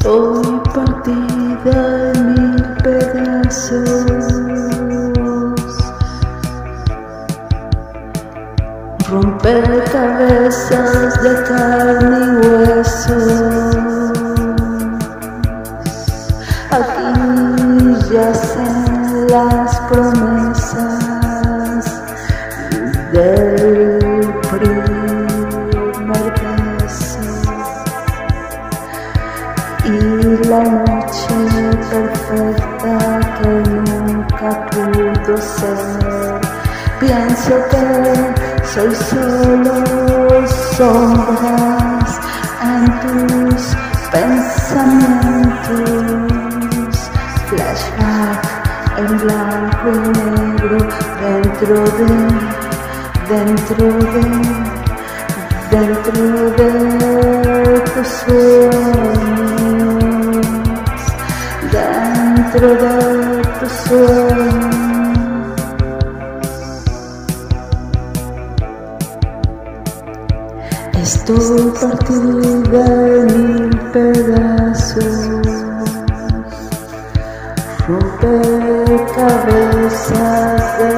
Estoy partida en 1000 pedazos, rompecabezas de carne y hueso. Aquí yacen las promesas del primer beso y la noche perfecta que nunca pudo ser. Pienso que soy solo sombras en tus pensamientos, flashback en blanco y negro dentro de tus sueños, dentro de tus sueños. Estoy partida en 1000 pedazos, rompecabezas de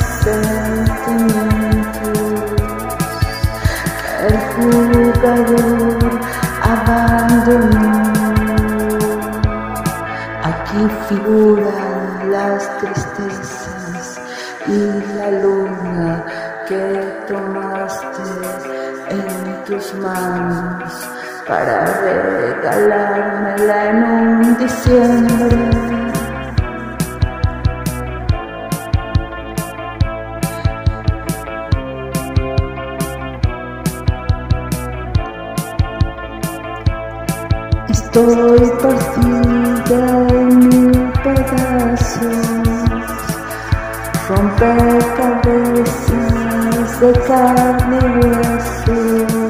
sentimientos que el jugador abandonó. Aquí figuran las tristezas y la luna que tomaste en tus manos para regalármela en un diciembre. Estoy partida en 1000 pedazos, rompecabezas de carne y hueso.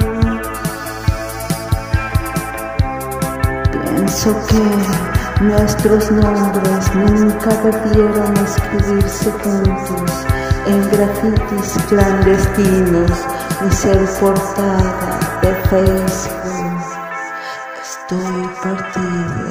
Pienso que nuestros nombres nunca debieron escribirse juntos en grafitis clandestinos ni ser portada de Facebook. Estoy partida.